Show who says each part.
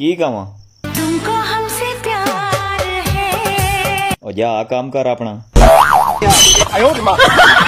Speaker 1: की कवां
Speaker 2: तुमको हमसे प्यार है।
Speaker 1: और जा काम कर अपना।